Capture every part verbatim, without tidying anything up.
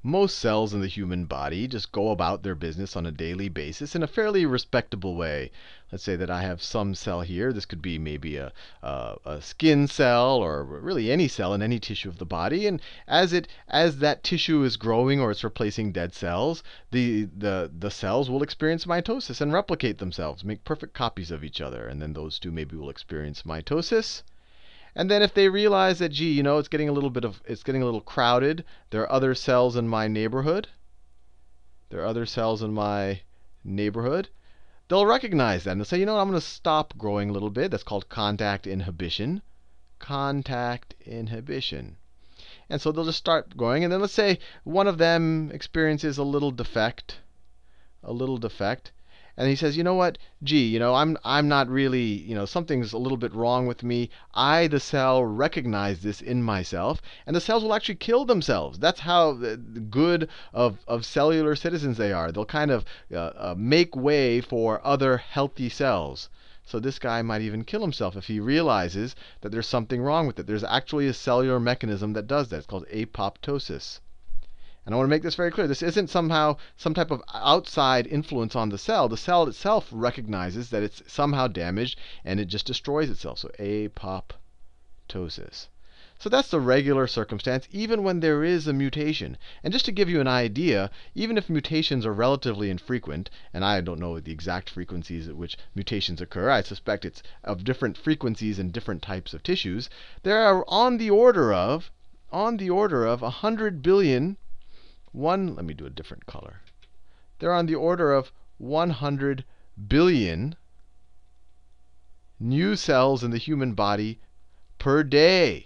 most cells in the human body just go about their business on a daily basis in a fairly respectable way. Let's say that I have some cell here. This could be maybe a, a, a skin cell or really any cell in any tissue of the body. And as it as that tissue is growing or it's replacing dead cells, the, the, the cells will experience mitosis and replicate themselves, make perfect copies of each other. And then those two maybe will experience mitosis. And then if they realize that, gee, you know, it's getting a little bit of, it's getting a little crowded, there are other cells in my neighborhood. There are other cells in my neighborhood. They'll recognize that and they'll say, you know what, I'm going to stop growing a little bit. That's called contact inhibition. Contact inhibition. And so they'll just start growing. And then let's say one of them experiences a little defect. A little defect. And he says, you know what, gee, you know, I'm, I'm not really, you know, something's a little bit wrong with me. I, the cell, recognize this in myself. And the cells will actually kill themselves. That's how good of, of cellular citizens they are. They'll kind of uh, uh, make way for other healthy cells. So this guy might even kill himself if he realizes that there's something wrong with it. There's actually a cellular mechanism that does that. It's called apoptosis. And I want to make this very clear. This isn't somehow some type of outside influence on the cell. The cell itself recognizes that it's somehow damaged, and it just destroys itself. So apoptosis. So that's the regular circumstance, even when there is a mutation. And just to give you an idea, even if mutations are relatively infrequent, and I don't know the exact frequencies at which mutations occur, I suspect it's of different frequencies in different types of tissues, there are on the order of, on the order of one hundred billion One, let me do a different color. They're on the order of one hundred billion new cells in the human body per day.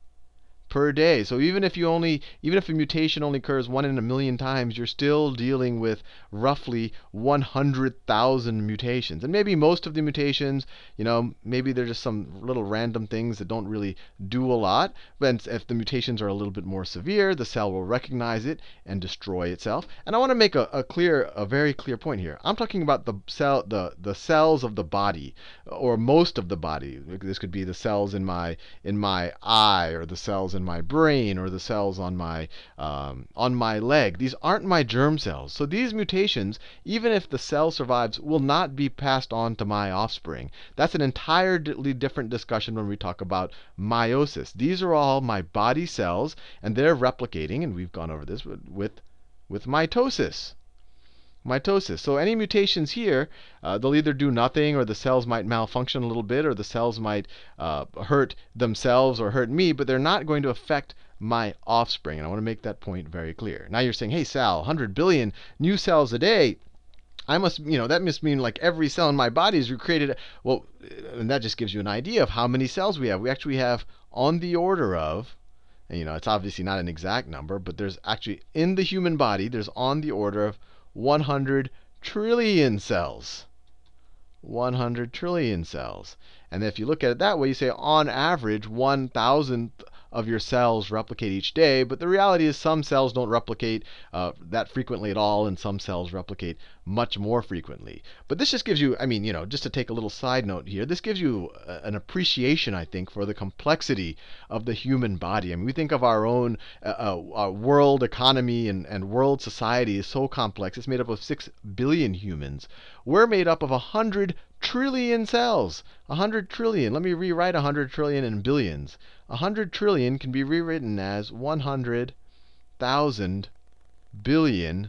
Per day. So even if you only, even if a mutation only occurs one in a million times, you're still dealing with roughly one hundred thousand mutations. And maybe most of the mutations, you know, maybe they're just some little random things that don't really do a lot. But if the mutations are a little bit more severe, the cell will recognize it and destroy itself. And I want to make a, a clear, a very clear point here. I'm talking about the cell, the the cells of the body, or most of the body. This could be the cells in my in my eye, or the cells in my brain, or the cells on my um, on my leg. These aren't my germ cells. So these mutations, even if the cell survives, will not be passed on to my offspring. That's an entirely different discussion when we talk about meiosis. These are all my body cells, and they're replicating, and we've gone over this with with, with mitosis. Mitosis. So any mutations here, uh, they'll either do nothing, or the cells might malfunction a little bit, or the cells might uh, hurt themselves or hurt me, but they're not going to affect my offspring. And I want to make that point very clear. Now you're saying, hey, Sal, one hundred billion new cells a day. I must, you know, that must mean like every cell in my body is recreated. Well, and that just gives you an idea of how many cells we have. We actually have on the order of, and you know, it's obviously not an exact number, but there's actually in the human body, there's on the order of one hundred trillion cells. one hundred trillion cells. And if you look at it that way, you say on average one thousandth of your cells replicate each day. But the reality is some cells don't replicate uh, that frequently at all, and some cells replicate much more frequently. But this just gives you, I mean, you know, just to take a little side note here, this gives you an appreciation, I think, for the complexity of the human body. I mean, we think of our own uh, uh, world economy and, and world society is so complex. It's made up of six billion humans. We're made up of one hundred trillion cells. one hundred trillion. Let me rewrite one hundred trillion in billions. one hundred trillion can be rewritten as one hundred thousand billion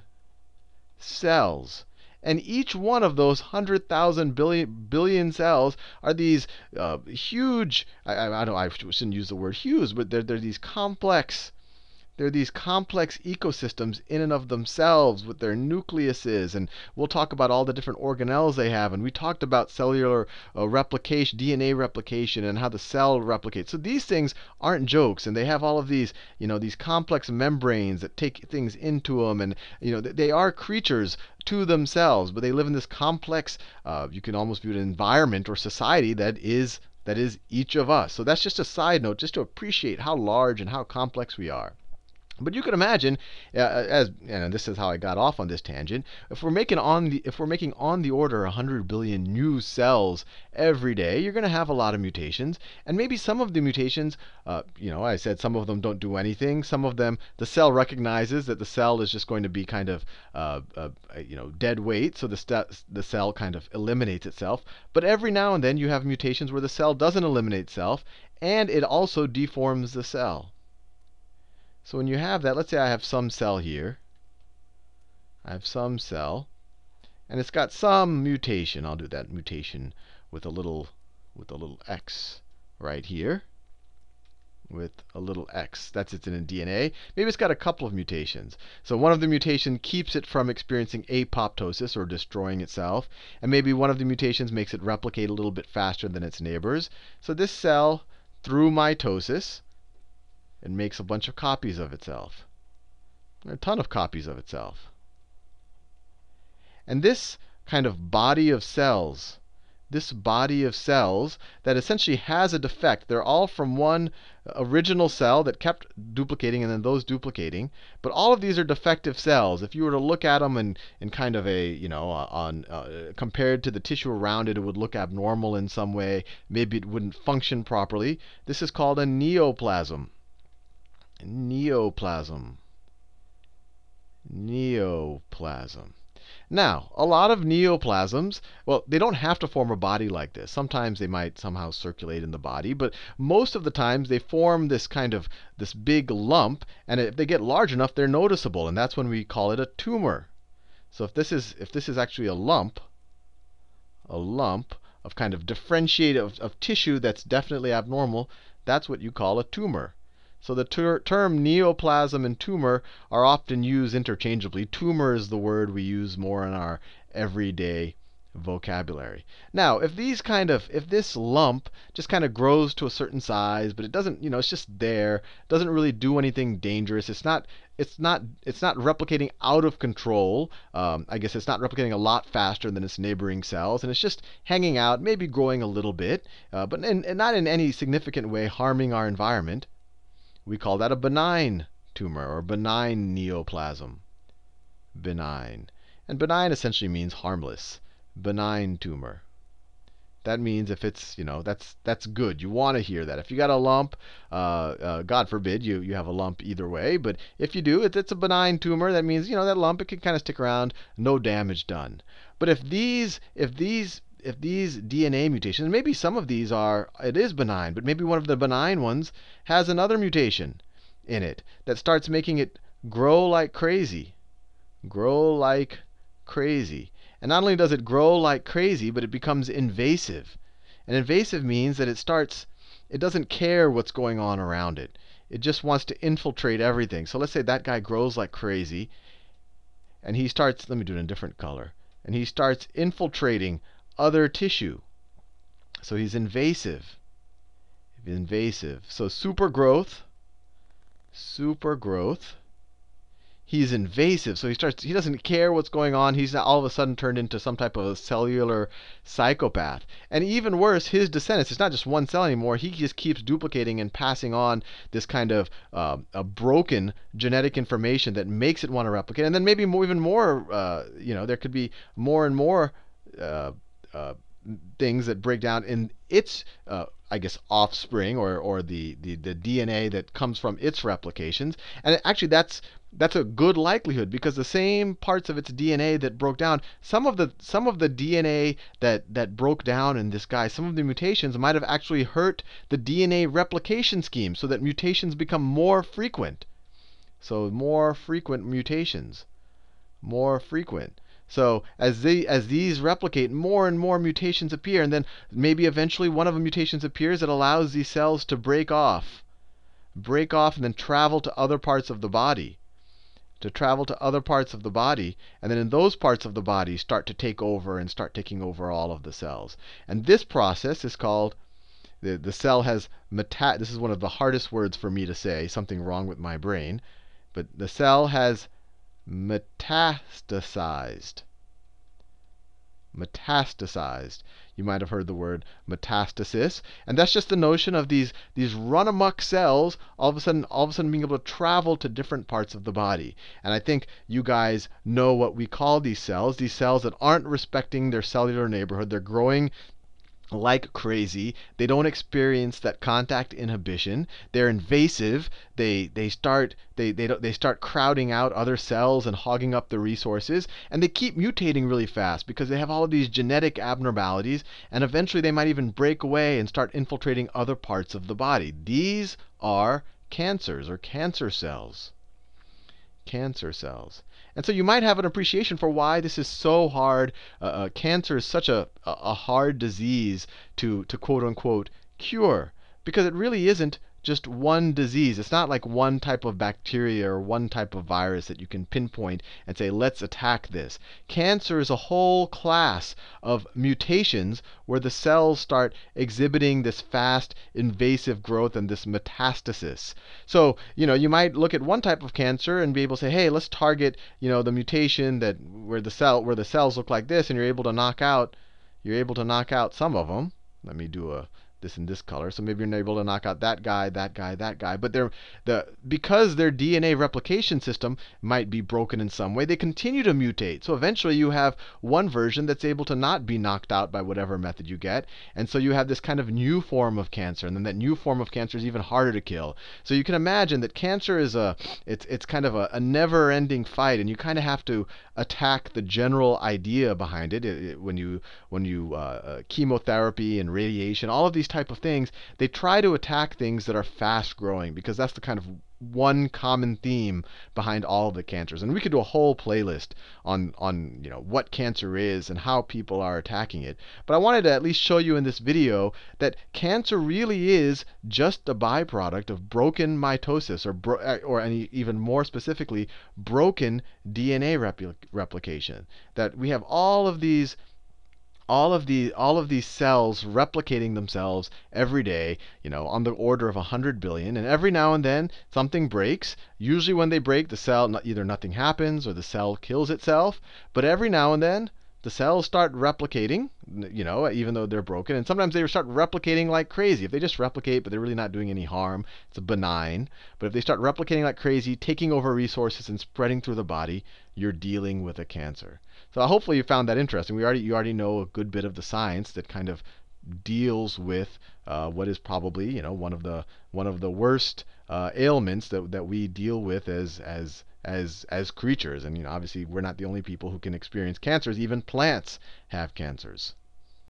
cells. And each one of those one hundred thousand billion, billion cells are these uh, huge, I, I, I, don't, I shouldn't use the word huge, but they're, they're these complex They're these complex ecosystems in and of themselves with their nucleuses. And we'll talk about all the different organelles they have. And we talked about cellular uh, replication, D N A replication, and how the cell replicates. So these things aren't jokes. And they have all of these, you know, these complex membranes that take things into them. And, you know, they are creatures to themselves. But they live in this complex, uh, you can almost view it, environment or society that is, that is each of us. So that's just a side note, just to appreciate how large and how complex we are. But you can imagine, uh, as and this is how I got off on this tangent. If we're making on the if we're making on the order one hundred billion new cells every day, you're going to have a lot of mutations, and maybe some of the mutations, uh, you know, I said some of them don't do anything. Some of them, the cell recognizes that the cell is just going to be kind of, uh, uh, you know, dead weight, so the st the cell kind of eliminates itself. But every now and then you have mutations where the cell doesn't eliminate itself, and it also deforms the cell. So when you have that, let's say I have some cell here. I have some cell, and it's got some mutation. I'll do that mutation with a little with a little X right here. With a little X. That's it's in D N A. Maybe it's got a couple of mutations. So one of the mutations keeps it from experiencing apoptosis, or destroying itself. And maybe one of the mutations makes it replicate a little bit faster than its neighbors. So this cell, through mitosis, it makes a bunch of copies of itself. A ton of copies of itself. And this kind of body of cells, this body of cells that essentially has a defect, they're all from one original cell that kept duplicating and then those duplicating. But all of these are defective cells. If you were to look at them in, in kind of a, you know, on uh, compared to the tissue around it, it would look abnormal in some way. Maybe it wouldn't function properly. This is called a neoplasm. Neoplasm. Neoplasm. Now, a lot of neoplasms, well, they don't have to form a body like this. Sometimes they might somehow circulate in the body, but most of the times they form this kind of this big lump, and if they get large enough, they're noticeable, and that's when we call it a tumor. So if this is if this is actually a lump, a lump of kind of differentiated of, of tissue that's definitely abnormal, that's what you call a tumor. So the ter term neoplasm and tumor are often used interchangeably. Tumor is the word we use more in our everyday vocabulary. Now, if these kind of, if this lump just kind of grows to a certain size, but it doesn't, you know, it's just there, doesn't really do anything dangerous. It's not, it's not, it's not replicating out of control. Um, I guess it's not replicating a lot faster than its neighboring cells, and it's just hanging out, maybe growing a little bit, uh, but in, and not in any significant way harming our environment. We call that a benign tumor, or benign neoplasm. Benign. And benign essentially means harmless. Benign tumor. That means if it's, you know, that's that's good. You want to hear that. If you got a lump, uh, uh, God forbid you, you have a lump either way, but if you do, it, it's a benign tumor. That means, you know, that lump, it can kind of stick around, no damage done. But if these, if these If these D N A mutations, maybe some of these are, it is benign, but maybe one of the benign ones has another mutation in it that starts making it grow like crazy. Grow like crazy. And not only does it grow like crazy, but it becomes invasive. And invasive means that it starts, it doesn't care what's going on around it. It just wants to infiltrate everything. So let's say that guy grows like crazy, and he starts, let me do it in a different color, and he starts infiltrating other tissue. So he's invasive. Invasive. So super growth. Super growth. He's invasive. So he starts. He doesn't care what's going on. He's all of a sudden turned into some type of a cellular psychopath. And even worse, his descendants. It's not just one cell anymore. He just keeps duplicating and passing on this kind of uh, a broken genetic information that makes it want to replicate. And then maybe more, even more. Uh, you know, there could be more and more. Uh, Uh, things that break down in its, uh, I guess, offspring, or or the, the the D N A that comes from its replications. And actually, that's that's a good likelihood, because the same parts of its D N A that broke down, some of the some of the D N A that that broke down in this guy, some of the mutations might have actually hurt the D N A replication scheme, so that mutations become more frequent. So more frequent mutations, more frequent. So as they as these replicate, more and more mutations appear, and then maybe eventually one of the mutations appears that allows these cells to break off, break off, and then travel to other parts of the body, to travel to other parts of the body, and then in those parts of the body start to take over and start taking over all of the cells. And this process is called, the the cell has meta. This is one of the hardest words for me to say. Something wrong with my brain, but the cell has metastasized. metastasized. You might have heard the word metastasis, and that's just the notion of these these run amok cells all of a sudden all of a sudden being able to travel to different parts of the body. And I think you guys know what we call these cells, these cells that aren't respecting their cellular neighborhood. They're growing like crazy. They don't experience that contact inhibition. They're invasive. They they start they they don't, they start crowding out other cells and hogging up the resources, and they keep mutating really fast because they have all of these genetic abnormalities, and eventually they might even break away and start infiltrating other parts of the body. These are cancers or cancer cells. Cancer cells. And so you might have an appreciation for why this is so hard. Uh, uh, cancer is such a, a hard disease to, to quote unquote cure, because it really isn't just one disease. It's not like one type of bacteria or one type of virus that you can pinpoint and say, let's attack this. Cancer is a whole class of mutations where the cells start exhibiting this fast invasive growth and this metastasis. So, you know, you might look at one type of cancer and be able to say, hey, let's target, you know, the mutation that where the cell where the cells look like this, and you're able to knock out you're able to knock out some of them. Let me do a this in this color. So maybe you're able to knock out that guy, that guy, that guy. But they're the because their D N A replication system might be broken in some way, they continue to mutate. So eventually you have one version that's able to not be knocked out by whatever method you get. And so you have this kind of new form of cancer. And then that new form of cancer is even harder to kill. So you can imagine that cancer is a it's it's kind of a, a never-ending fight, and you kind of have to attack the general idea behind it. It, it when you when you uh, uh, chemotherapy and radiation, all of these type of things, they try to attack things that are fast growing, because that's the kind of one common theme behind all of the cancers. And we could do a whole playlist on on you know what cancer is and how people are attacking it. But I wanted to at least show you in this video that cancer really is just a byproduct of broken mitosis, or bro or any, even more specifically, broken D N A repli replication. That we have all of these all of the all of these cells replicating themselves every day, you know, on the order of one hundred billion, and every now and then something breaks. Usually when they break, the cell, either nothing happens or the cell kills itself, but every now and then the cells start replicating, you know, even though they're broken. And sometimes they start replicating like crazy. If they just replicate but they're really not doing any harm, it's a benign. But if they start replicating like crazy, taking over resources and spreading through the body, you're dealing with a cancer. So hopefully you found that interesting. We already you already know a good bit of the science that kind of deals with uh, what is probably, you know, one of the one of the worst uh, ailments that that we deal with as as as as creatures. And you know, obviously we're not the only people who can experience cancers. Even plants have cancers.